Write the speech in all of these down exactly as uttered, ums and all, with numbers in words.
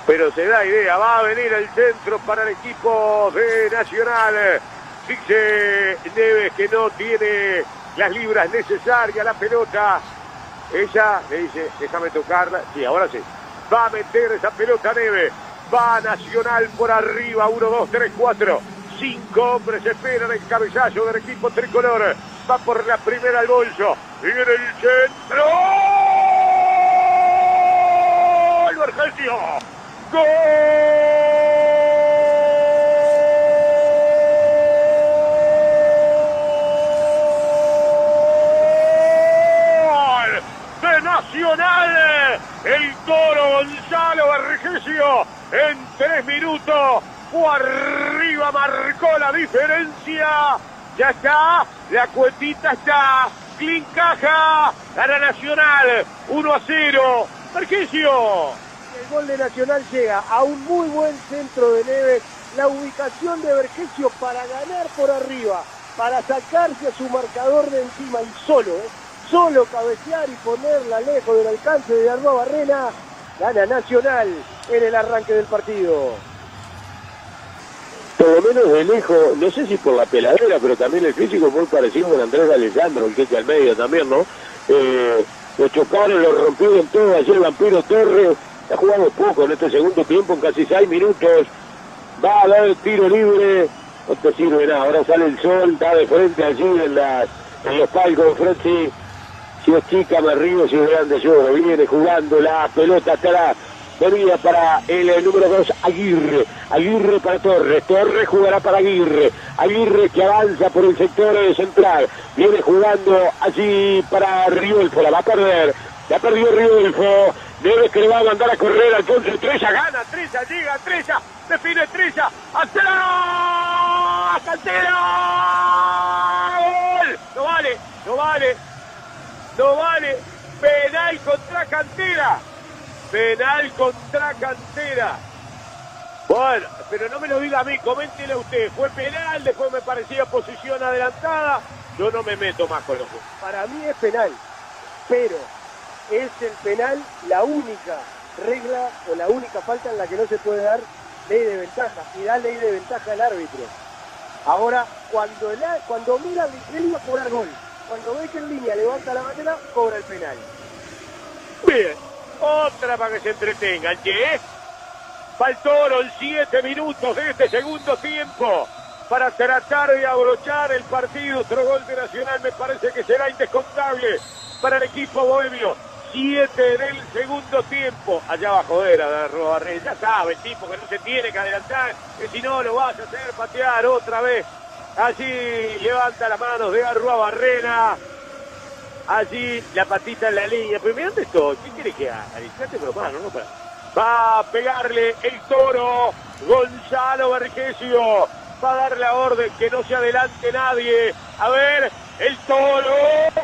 pero se da idea, va a venir el centro para el equipo de Nacional. Dice Neves que no tiene las libras necesarias, la pelota. Ella le dice, déjame tocarla. Sí, ahora sí. Va a meter esa pelota Neves. Va Nacional por arriba. uno, dos, tres, cuatro. Cinco hombres esperan el cabezazo del equipo tricolor. Va por la primera al bolso. Viene el centro. ¡Gol! Vergesio. ¡Gol! De Nacional. El Toro Gonzalo Vergesio en tres minutos. Por arriba marcó la diferencia. Ya está. La cuentita está. Clean caja. Gana Nacional. uno a cero. Vergesio. El gol de Nacional llega a un muy buen centro de Neves. La ubicación de Vergesio para ganar por arriba. Para sacarse a su marcador de encima y solo, ¿eh? Solo cabecear y ponerla lejos del alcance de Arrua Barrena. Gana Nacional en el arranque del partido. Por lo menos de lejos, no sé si por la peladera, pero también el físico muy parecido con Andrés Alessandro, el que está al medio también, ¿no? Eh, lo chocaron, lo rompieron todo, ayer el Vampiro Torres ha jugado poco en este segundo tiempo, en casi seis minutos, va a dar el tiro libre, no te sirve nada, ahora sale el sol, está de frente allí en, las, en los palcos de frente, si es chica me río, si es grande lloro, viene jugando la pelota atrás. Venía para el, el número dos, Aguirre. Aguirre para Torres. Torres jugará para Aguirre. Aguirre que avanza por el sector central. Viene jugando allí para Riolfo. La va a perder. La perdió Riolfo. Neves que le va a mandar a correr al Ponce. Trella gana. Trella llega. Trella. Define Trella. ¡Acera! ¡Cantera! ¡Gol! No vale. No vale. No vale. Penal contra Cantera. Penal contra Cantera. Bueno, pero no me lo diga a mí, coméntele usted. Fue penal, después me parecía posición adelantada. Yo no me meto más con los juegos. Para mí es penal, pero es el penal la única regla o la única falta en la que no se puede dar ley de ventaja. Y da ley de ventaja al árbitro. Ahora, cuando, el, cuando mira, él iba a cobrar gol. Cuando ve que en línea levanta la bandera, cobra el penal. Bien. Otra para que se entretengan, ¿qué? Faltaron siete minutos de este segundo tiempo para tratar de abrochar el partido. Otro gol de Nacional me parece que será indescontable para el equipo bohemio. Siete del segundo tiempo. Allá va a joder a Arrua Barrena. Ya sabe el tipo que no se tiene que adelantar, que si no lo vas a hacer patear otra vez. Allí levanta las manos de Arrua Barrena. Allí la patita en la línea. Pero mira dónde estoy. ¿Qué quiere que haga? Fíjate, pero mano, no para. Va a pegarle el Toro. Gonzalo Vergesio. Va a dar la orden que no se adelante nadie. A ver, el Toro.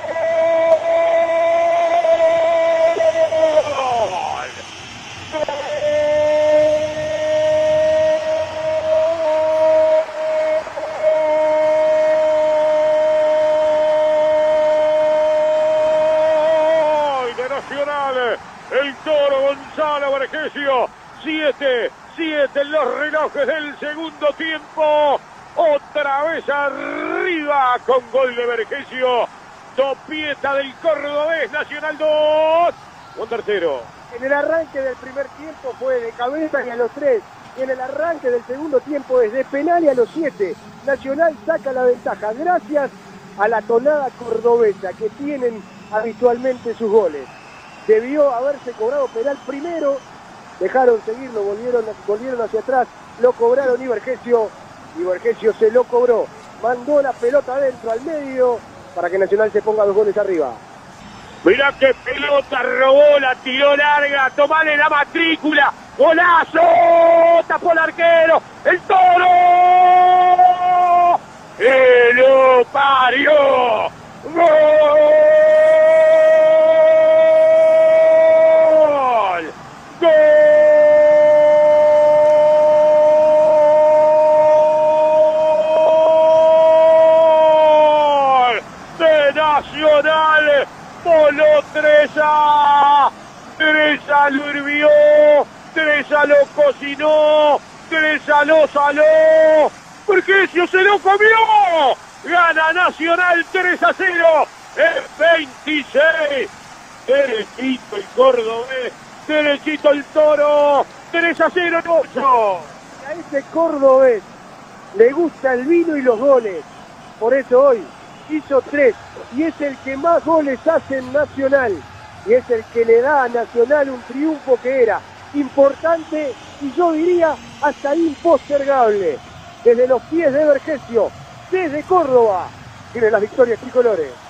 El Toro Gonzalo Vergesio, siete, siete en los relojes del segundo tiempo, otra vez arriba con gol de Vergesio, Topieta del cordobés, Nacional dos, un tercero. En el arranque del primer tiempo fue de cabeza y a los tres, y en el arranque del segundo tiempo es de penal y a los siete, Nacional saca la ventaja gracias a la tonada cordobesa que tienen habitualmente sus goles. Debió haberse cobrado penal primero, dejaron seguirlo, volvieron, volvieron hacia atrás, lo cobraron y Vergesio, y Vergesio se lo cobró, mandó la pelota adentro al medio para que Nacional se ponga dos goles arriba. Mirá qué pelota robó, la tiró larga, tomale la matrícula, golazo, tapó el arquero, el Toro, ¡que lo parió! ¡Gol! Nacional, voló Trella, Trella lo hirvió, Teresa lo cocinó, Teresa lo saló, Vergesio se lo comió. Gana Nacional tres a cero, es veintiséis. Derechito el cordobés, derechito el Toro, tres a cero en ocho. A ese cordobés le gusta el vino y los goles. Por eso hoy hizo tres y es el que más goles hace en Nacional. Y es el que le da a Nacional un triunfo que era importante y yo diría hasta impostergable. Desde los pies de Vergesio, desde Córdoba, tiene las victorias tricolores.